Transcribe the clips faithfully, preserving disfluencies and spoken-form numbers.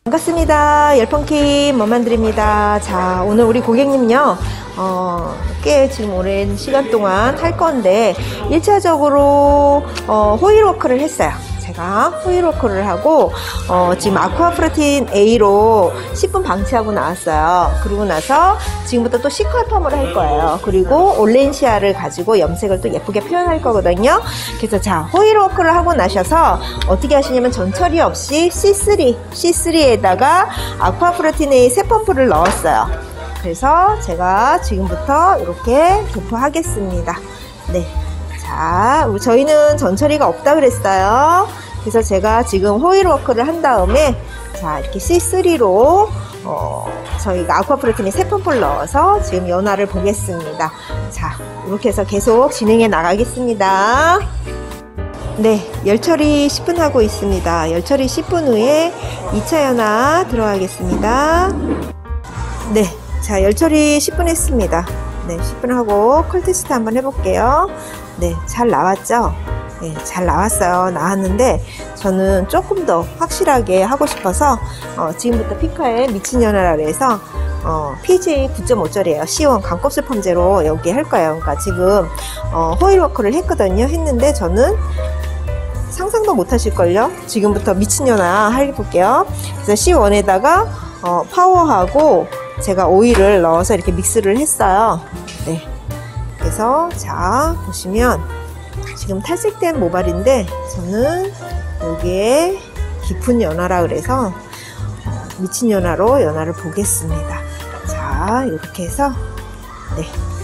반갑습니다. 열펑킴 머만드립니다. 자, 오늘 우리 고객님요, 어, 꽤 지금 오랜 시간 동안 할 건데, 일 차적으로, 어, 호일 워크를 했어요. 제가 호일 워크를 하고, 어, 지금 아쿠아프로틴 A로 십 분 방치하고 나왔어요. 그러고 나서 지금부터 또 시컬 펌을 할 거예요. 그리고 올렌시아를 가지고 염색을 또 예쁘게 표현할 거거든요. 그래서 자, 호일 워크를 하고 나셔서 어떻게 하시냐면 전처리 없이 씨 쓰리, 씨 쓰리에다가 아쿠아프로틴 A 세 펌프를 넣었어요. 그래서 제가 지금부터 이렇게 도포하겠습니다. 네. 자, 저희는 전처리가 없다 그랬어요. 그래서 제가 지금 호일 워크를 한 다음에 자, 이렇게 씨 쓰리로 어, 저희가 아쿠아프로틴에 세 펌프를 넣어서 지금 연화를 보겠습니다. 자, 이렇게 해서 계속 진행해 나가겠습니다. 네, 열처리 십 분 하고 있습니다. 열처리 십 분 후에 이 차 연화 들어가겠습니다. 네, 자, 열처리 십 분 했습니다. 네, 십 분 하고 컬 테스트 한번 해볼게요. 네, 잘 나왔죠? 네, 잘 나왔어요. 나왔는데 저는 조금 더 확실하게 하고 싶어서 어, 지금부터 피카의 미친 연화라 그래서 어, 피지에이 구 점 오 절이에요. 씨 원 강곱슬 펌제로 여기 할 거예요. 그러니까 지금 어, 호일 워크를 했거든요. 했는데 저는 상상도 못 하실걸요? 지금부터 미친 연화 해볼게요. 그래서 씨 원에다가 어, 파워하고 제가 오일을 넣어서 이렇게 믹스를 했어요. 네. 그래서 자, 보시면 지금 탈색된 모발인데 저는 여기에 깊은 연화라 그래서 어, 미친 연화로 연화를 보겠습니다. 자, 이렇게 해서 네,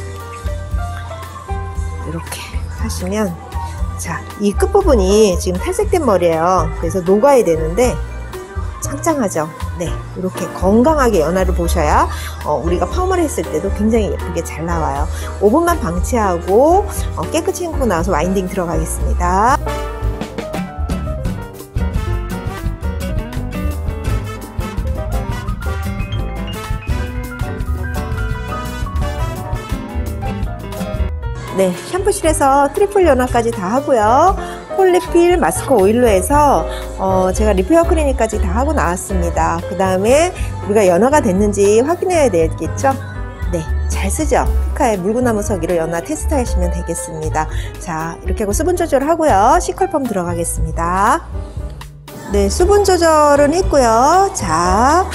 이렇게 하시면 자, 이 끝부분이 지금 탈색된 머리예요. 그래서 녹아야 되는데 짱짱하죠? 네, 이렇게 건강하게 연화를 보셔야 어, 우리가 펌을 했을 때도 굉장히 예쁘게 잘 나와요. 오 분만 방치하고 어, 깨끗이 헹구고 나서 와인딩 들어가겠습니다. 네, 샴푸실에서 트리플 연화까지 다 하고요. 폴리필 마스크 오일로 해서 어, 제가 리페어 클리닉까지 다 하고 나왔습니다. 그 다음에 우리가 연화가 됐는지 확인해야 되겠죠? 네, 잘 쓰죠? 피카의 물구나무 서기로 연화 테스트 하시면 되겠습니다. 자, 이렇게 하고 수분 조절을 하고요. 시컬펌 들어가겠습니다. 네, 수분 조절은 했고요. 자,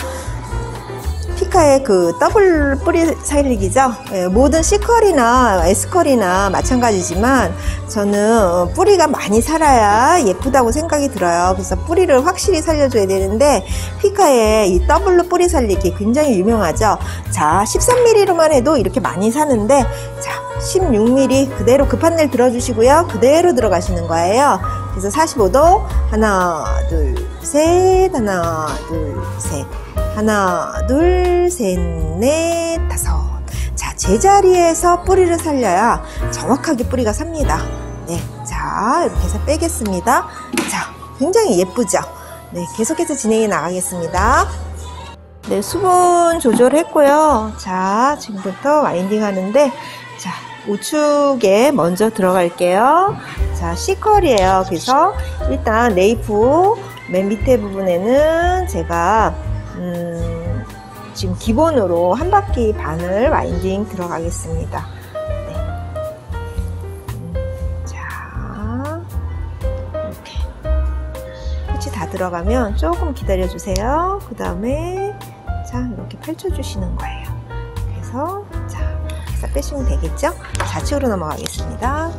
피카의 그 더블 뿌리 살리기죠. 예, 모든 C컬이나 S컬이나 마찬가지지만 저는 뿌리가 많이 살아야 예쁘다고 생각이 들어요. 그래서 뿌리를 확실히 살려줘야 되는데 피카의 이 더블로 뿌리 살리기 굉장히 유명하죠. 자, 십삼 밀리미터로만 해도 이렇게 많이 사는데 자, 십육 밀리미터 그대로 급한 일 들어주시고요. 그대로 들어가시는 거예요. 그래서 사십오 도 하나 둘 셋 하나 둘 셋 하나, 둘, 셋, 넷, 다섯. 자, 제자리에서 뿌리를 살려야 정확하게 뿌리가 삽니다. 네, 자, 이렇게 해서 빼겠습니다. 자, 굉장히 예쁘죠? 네, 계속해서 진행해 나가겠습니다. 네, 수분 조절했고요. 자, 지금부터 와인딩 하는데, 자, 우측에 먼저 들어갈게요. 자, C컬이에요. 그래서 일단 레이프 맨 밑에 부분에는 제가 음, 지금 기본으로 한 바퀴 반을 와인딩 들어가겠습니다. 네. 음, 자, 이렇게 끝이 다 들어가면 조금 기다려 주세요. 그 다음에 자, 이렇게 펼쳐 주시는 거예요. 그래서 자, 해서 빼시면 되겠죠? 좌측으로 넘어가겠습니다.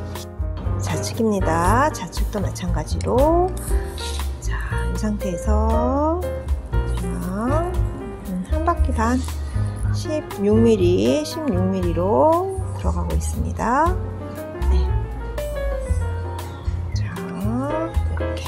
좌측입니다. 좌측도 마찬가지로 자, 이 상태에서 한 바퀴 반 십육 밀리미터, 십육 밀리미터로 들어가고 있습니다. 네. 자, 이렇게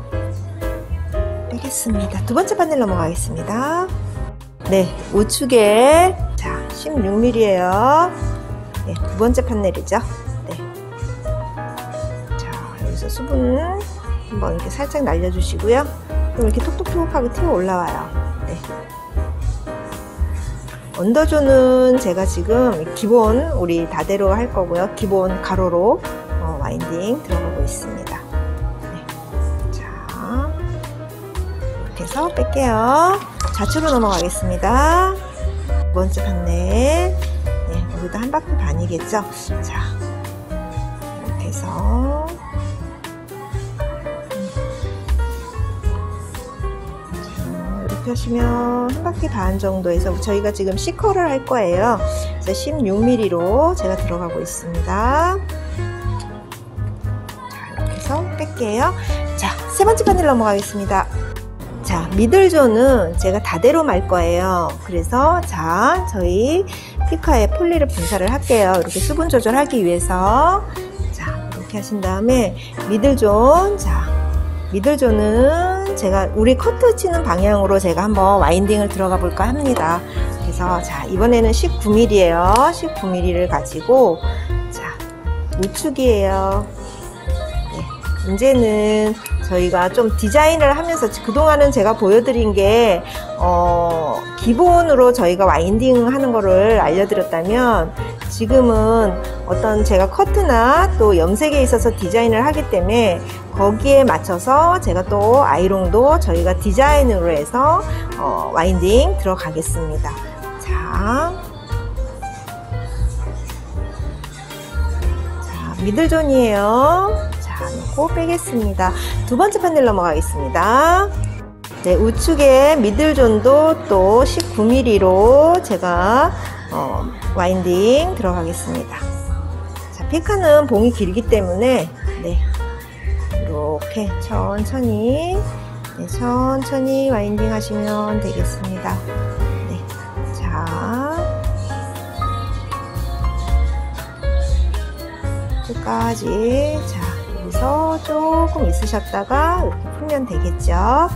빼겠습니다. 두 번째 판넬 넘어가겠습니다. 네, 우측에 자, 십육 밀리미터예요. 네, 두 번째 판넬이죠. 네. 자, 여기서 수분 한번 이렇게 살짝 날려주시고요. 그럼 이렇게 톡톡톡하게 튀어 올라와요. 네. 언더존은 제가 지금 기본 우리 다대로 할 거고요. 기본 가로로 어, 와인딩 들어가고 있습니다. 네. 자, 이렇게 해서 뺄게요. 좌측으로 넘어가겠습니다. 두 번째 판넬. 네, 여기도 한 바퀴 반이겠죠. 자, 이렇게 해서 이렇게 하시면 한 바퀴 반 정도에서 저희가 지금 C컬을 할 거예요. 그래서 십육 밀리미터로 제가 들어가고 있습니다. 자, 이렇게 해서 뺄게요. 자, 세 번째 판넬 넘어가겠습니다. 자, 미들존은 제가 다대로 말 거예요. 그래서 자, 저희 피카에 폴리를 분사를 할게요. 이렇게 수분 조절하기 위해서. 자, 이렇게 하신 다음에 미들존. 자, 미들존은 제가 우리 커트 치는 방향으로 제가 한번 와인딩을 들어가 볼까 합니다. 그래서 자, 이번에는 십구 밀리미터예요. 십구 밀리미터를 가지고 자, 우측이에요. 네, 이제는 저희가 좀 디자인을 하면서 그동안은 제가 보여드린 게 어, 기본으로 저희가 와인딩 하는 거를 알려드렸다면 지금은 어떤 제가 커트나 또 염색에 있어서 디자인을 하기 때문에 거기에 맞춰서 제가 또 아이롱도 저희가 디자인으로 해서 어, 와인딩 들어가겠습니다. 자, 자 미들존이에요. 자, 놓고 빼겠습니다. 두 번째 판넬 넘어가겠습니다. 네, 우측에 미들존도 또 십구 밀리미터로 제가 어, 와인딩 들어가겠습니다. 자, 피카는 봉이 길기 때문에 네, 이렇게 천천히 네, 천천히 와인딩 하시면 되겠습니다. 네, 자, 끝까지. 자, 여기서 조금 있으셨다가 이렇게 풀면 되겠죠.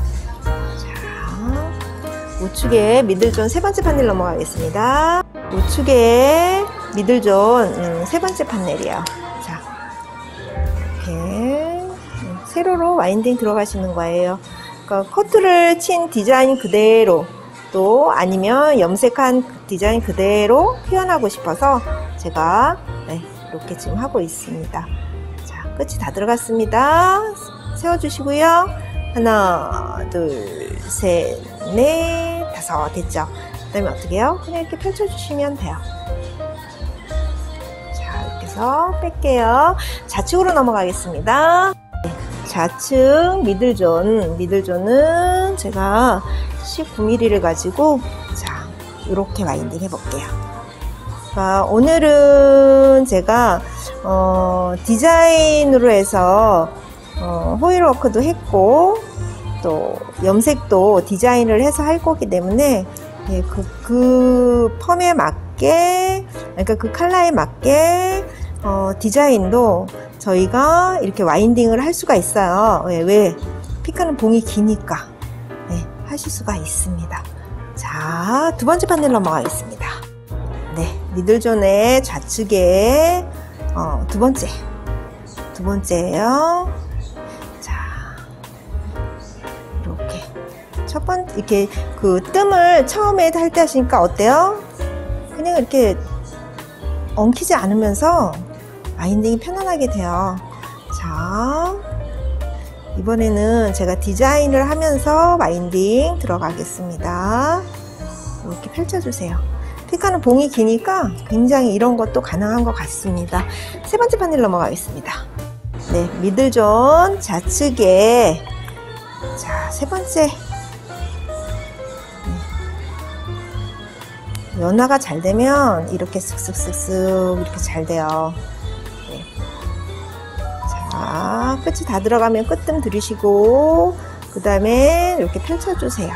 자, 우측에 미들존 세 번째 판넬 넘어가겠습니다. 우측에 미들존 음, 세 번째 판넬이요. 자, 이렇게 세로로 와인딩 들어가시는 거예요. 그러니까 커트를 친 디자인 그대로 또 아니면 염색한 디자인 그대로 표현하고 싶어서 제가 네, 이렇게 지금 하고 있습니다. 자, 끝이 다 들어갔습니다. 세워주시고요. 하나, 둘, 셋, 넷, 다섯 됐죠? 그 다음에 어떻게 해요? 그냥 이렇게 펼쳐주시면 돼요. 자, 이렇게 해서 뺄게요. 좌측으로 넘어가겠습니다. 네, 좌측 미들존, 미들존은 제가 십구 밀리미터를 가지고 자, 이렇게 와인딩 해볼게요. 자, 오늘은 제가 어, 디자인으로 해서 어, 호일 워크도 했고 또 염색도 디자인을 해서 할 거기 때문에 예, 그, 그 펌에 맞게 그러니까 그 컬러에 맞게 어, 디자인도 저희가 이렇게 와인딩을 할 수가 있어요. 예, 왜? 피카는 봉이 기니까 예, 하실 수가 있습니다. 자, 두 번째 판넬 넘어가겠습니다. 네, 미들존의 좌측에 어, 두 번째 두 번째예요. 자, 이렇게 첫 번째 이렇게 그 뜸을 처음에 할 때 하시니까 어때요? 그냥 이렇게 엉키지 않으면서 와인딩이 편안하게 돼요. 자, 이번에는 제가 디자인을 하면서 와인딩 들어가겠습니다. 이렇게 펼쳐주세요. 피카는 봉이 기니까 굉장히 이런 것도 가능한 것 같습니다. 세 번째 판넬 넘어가겠습니다. 네, 미들존 좌측에 자, 세 번째 네. 연화가 잘 되면 이렇게 쓱쓱쓱쓱 이렇게 잘 돼요. 네. 자, 끝이 다 들어가면 끝뜸 들이시고 그 다음에 이렇게 펼쳐주세요.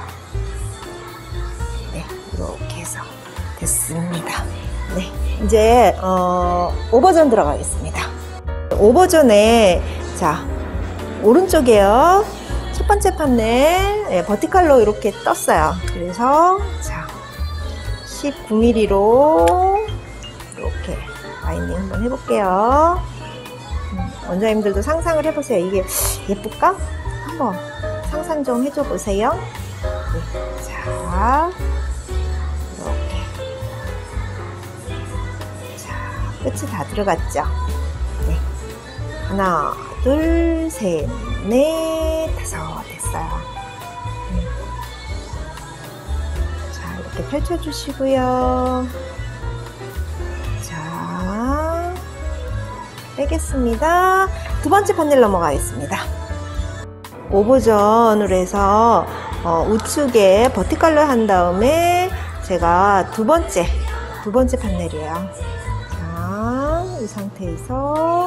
네, 이렇게 해서 됐습니다. 네, 이제 어, 오버존 들어가겠습니다. 오버존에 자, 오른쪽에요. 첫 번째 판넬 네, 버티컬로 이렇게 떴어요. 그래서 자, 십구 밀리미터로 이렇게 와인딩 한번 해볼게요. 음, 원장님들도 상상을 해보세요. 이게 예쁠까? 한번 상상 좀 해줘 보세요. 네, 자, 이렇게 자, 끝이 다 들어갔죠? 네, 하나, 둘, 셋, 넷, 다섯 됐어요. 음. 이렇게 펼쳐주시고요. 자, 빼겠습니다. 두 번째 판넬 넘어가겠습니다. 오버전으로 해서 어, 우측에 버티컬로 한 다음에 제가 두 번째 두 번째 판넬이에요. 자, 이 상태에서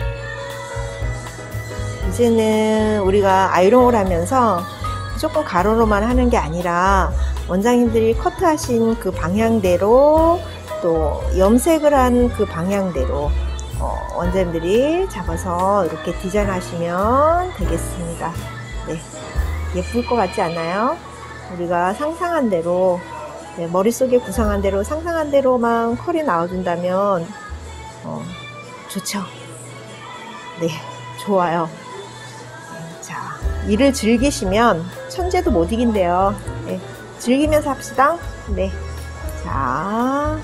이제는 우리가 아이롱을 하면서 무조건 가로로만 하는 게 아니라 원장님들이 커트하신 그 방향대로 또 염색을 한 그 방향대로 어, 원장님들이 잡아서 이렇게 디자인하시면 되겠습니다. 네, 예쁠 것 같지 않나요? 우리가 상상한 대로, 네, 머릿속에 구상한 대로 상상한 대로만 컬이 나와준다면 어, 좋죠. 네, 좋아요. 자, 일을 즐기시면 천재도 못 이긴대요. 네, 즐기면서 합시다. 네, 자,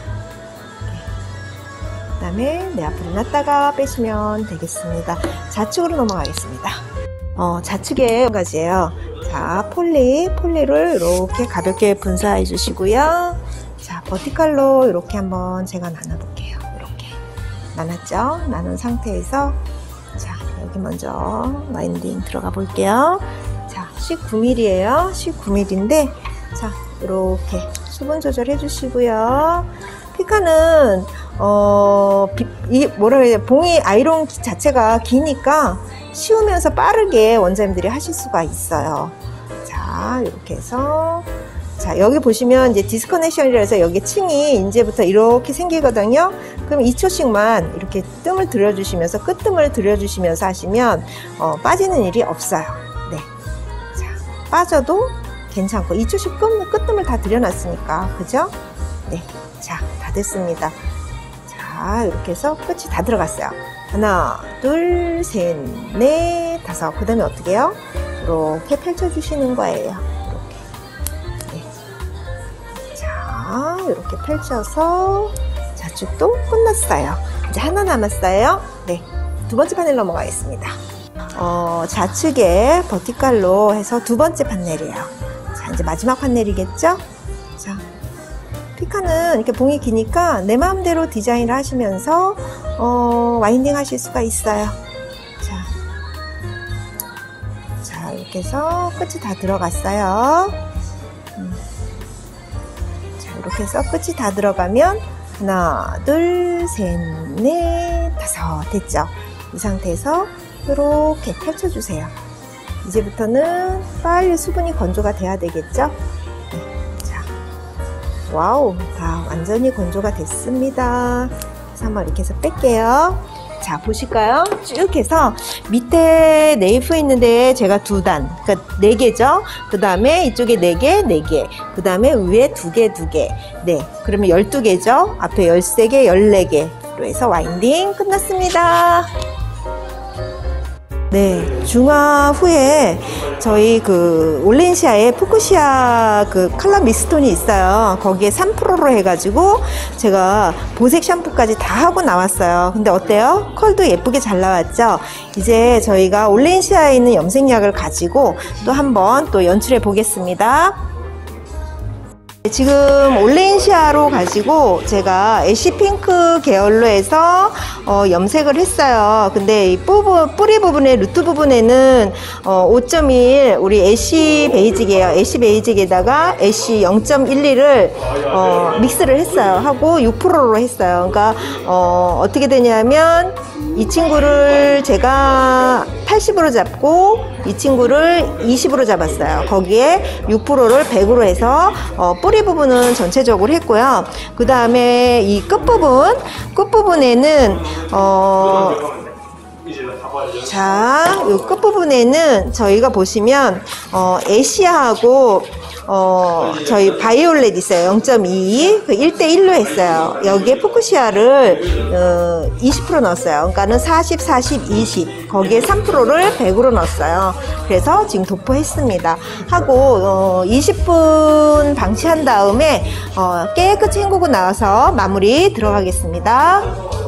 그 다음에 내 앞으로 놨다가 빼시면 되겠습니다. 좌측으로 넘어가겠습니다. 어, 좌측에 한 가지예요. 자, 폴리, 폴리를 이렇게 가볍게 분사해 주시고요. 자, 버티컬로 이렇게 한번 제가 나눠볼게요. 이렇게 나눴죠? 나눈 상태에서 자, 여기 먼저 와인딩 들어가 볼게요. 자, 십구 밀리미터예요. 십구 밀리미터인데 자, 이렇게 수분 조절해 주시고요. 피카는 어, 비, 이 뭐라 그래야 봉이 아이롱 자체가 기니까 쉬우면서 빠르게 원장님들이 하실 수가 있어요. 자, 이렇게 해서 자, 여기 보시면 이제 디스커넥션이라 해서 여기 층이 이제부터 이렇게 생기거든요. 그럼 이 초씩만 이렇게 뜸을 들여주시면서 끝뜸을 들여주시면서 하시면 어, 빠지는 일이 없어요. 네. 자, 빠져도 괜찮고 이 초씩 끝, 끝뜸을 다 들여놨으니까 그죠? 네. 자, 다 됐습니다. 자, 이렇게 해서 끝이 다 들어갔어요. 하나, 둘, 셋, 넷, 다섯. 그 다음에 어떻게 해요? 이렇게 펼쳐주시는 거예요. 이렇게. 네. 자, 이렇게 펼쳐서 좌측도 끝났어요. 이제 하나 남았어요. 네. 두 번째 판넬 넘어가겠습니다. 어, 좌측에 버티컬로 해서 두 번째 판넬이에요. 자, 이제 마지막 판넬이겠죠? 자. 피카는 이렇게 봉이 기니까 내 마음대로 디자인을 하시면서 어, 와인딩 하실 수가 있어요. 자, 자, 이렇게 해서 끝이 다 들어갔어요. 음. 자, 이렇게 해서 끝이 다 들어가면 하나, 둘, 셋, 넷, 다섯 됐죠? 이 상태에서 이렇게 펼쳐주세요. 이제부터는 빨리 수분이 건조가 돼야 되겠죠? 와우, 다 완전히 건조가 됐습니다. 그래서 한번 이렇게 해서 뺄게요. 자, 보실까요? 쭉 해서 밑에 네이프 있는데 제가 두 단, 그러니까 네 개죠. 그 다음에 이쪽에 네 개, 네 개. 그 다음에 위에 두 개, 두 개. 네, 그러면 열두 개죠. 앞에 열세 개, 열네 개로 해서 와인딩 끝났습니다. 네, 중화 후에 저희 그 올렌시아에 푸쿠시아 그 컬러 미스톤이 있어요. 거기에 삼 퍼센트로 해가지고 제가 보색 샴푸까지 다 하고 나왔어요. 근데 어때요? 컬도 예쁘게 잘 나왔죠? 이제 저희가 올렌시아에 있는 염색약을 가지고 또 한번 또 연출해 보겠습니다. 지금 올렌시아로 가지고 제가 애쉬 핑크 계열로 해서 어, 염색을 했어요. 근데 이 부분, 뿌리 부분에 루트 부분에는 어, 오 점 일 우리 애쉬 베이직이에요. 애쉬 베이직에다가 애쉬 영 점 일이를 어, 믹스를 했어요. 하고 육 퍼센트로 했어요. 그러니까 어, 어떻게 되냐면 이 친구를 제가 팔십으로 잡고 이 친구를 이십으로 잡았어요. 거기에 육 퍼센트를 백으로 해서 어, 뿌리 부분은 전체적으로 했고요. 그 다음에 이 끝부분 끝부분에는 어, 자, 이 끝부분에는 저희가 보시면 어, 애쉬하고 어, 저희 바이올렛 있어요. 영 점 이 그 일 대 일로 했어요. 여기에 푸쿠시아를 어, 이십 퍼센트 넣었어요. 그러니까는 사십, 사십, 이십 거기에 삼 퍼센트를 백으로 넣었어요. 그래서 지금 도포했습니다. 하고 어, 이십 분 방치한 다음에 어, 깨끗이 헹구고 나와서 마무리 들어가겠습니다.